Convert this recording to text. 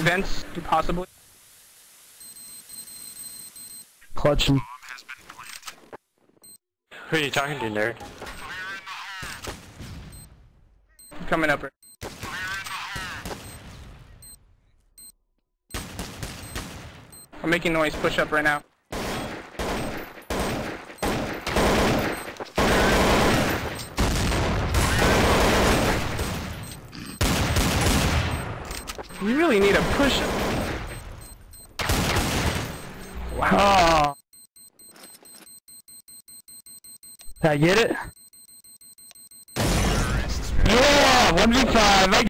vents, possibly. Clutching. Who are you talking to, nerd? Coming up. I'm making noise. Push up right now. You really need a push up. Wow. Oh. Did I get it? Yeah, 1v5.